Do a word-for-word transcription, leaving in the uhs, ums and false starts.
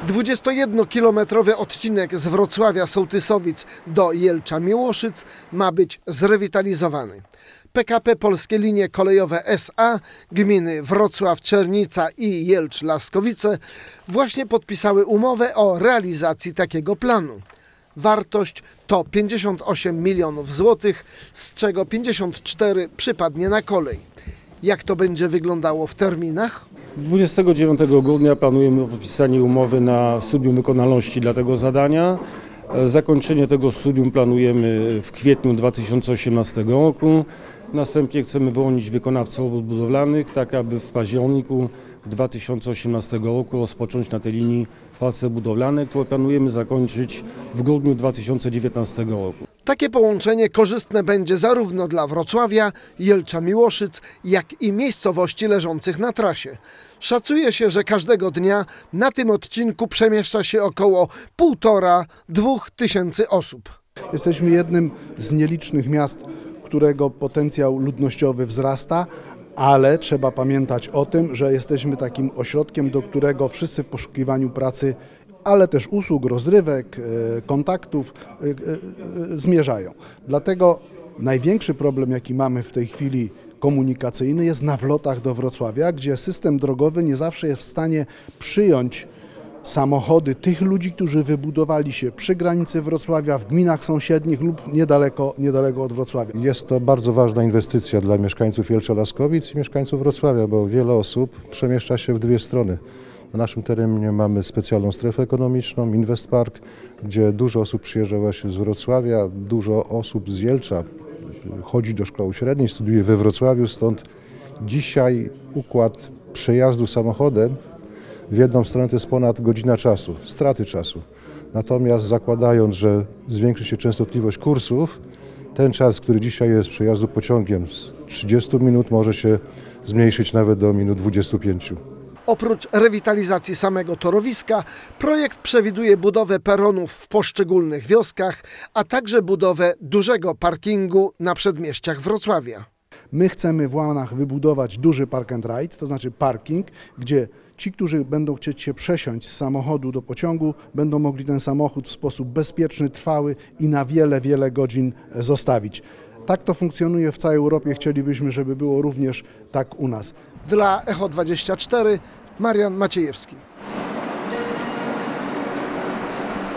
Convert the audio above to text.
dwudziestojednokilometrowy odcinek z Wrocławia-Sołtysowic do Jelcza-Miłoszyc ma być zrewitalizowany. P K P Polskie Linie Kolejowe S A, gminy Wrocław, Czernica i Jelcz-Laskowice właśnie podpisały umowę o realizacji takiego planu. Wartość to pięćdziesiąt osiem milionów złotych, z czego pięćdziesiąt cztery przypadnie na kolej. Jak to będzie wyglądało w terminach? dwudziestego dziewiątego grudnia planujemy podpisanie umowy na studium wykonalności dla tego zadania. Zakończenie tego studium planujemy w kwietniu dwa tysiące osiemnastego roku. Następnie chcemy wyłonić wykonawców robót budowlanych, tak aby w październiku dwa tysiące osiemnastego roku rozpocząć na tej linii prace budowlane, które planujemy zakończyć w grudniu dwa tysiące dziewiętnastego roku. Takie połączenie korzystne będzie zarówno dla Wrocławia, Jelcza-Miłoszyc, jak i miejscowości leżących na trasie. Szacuje się, że każdego dnia na tym odcinku przemieszcza się około półtora, dwóch tysięcy osób. Jesteśmy jednym z nielicznych miast, którego potencjał ludnościowy wzrasta, ale trzeba pamiętać o tym, że jesteśmy takim ośrodkiem, do którego wszyscy w poszukiwaniu pracy, ale też usług, rozrywek, kontaktów zmierzają. Dlatego największy problem, jaki mamy w tej chwili komunikacyjny, jest na wlotach do Wrocławia, gdzie system drogowy nie zawsze jest w stanie przyjąć samochody tych ludzi, którzy wybudowali się przy granicy Wrocławia, w gminach sąsiednich lub niedaleko, niedaleko od Wrocławia. Jest to bardzo ważna inwestycja dla mieszkańców Jelcza-Laskowic i mieszkańców Wrocławia, bo wiele osób przemieszcza się w dwie strony. Na naszym terenie mamy specjalną strefę ekonomiczną, Investpark, gdzie dużo osób przyjeżdża właśnie z Wrocławia, dużo osób z Jelcza chodzi do szkoły średniej, studiuje we Wrocławiu, stąd dzisiaj układ przejazdu samochodem w jedną stronę to jest ponad godzina czasu, straty czasu. Natomiast zakładając, że zwiększy się częstotliwość kursów, ten czas, który dzisiaj jest przejazdu pociągiem z trzydziestu minut może się zmniejszyć nawet do minut dwudziestu pięciu. Oprócz rewitalizacji samego torowiska, projekt przewiduje budowę peronów w poszczególnych wioskach, a także budowę dużego parkingu na przedmieściach Wrocławia. My chcemy w Łanach wybudować duży park and ride, to znaczy parking, gdzie ci, którzy będą chcieć się przesiąść z samochodu do pociągu, będą mogli ten samochód w sposób bezpieczny, trwały i na wiele, wiele godzin zostawić. Tak to funkcjonuje w całej Europie, chcielibyśmy, żeby było również tak u nas. Dla Echo dwadzieścia cztery Marian Maciejewski.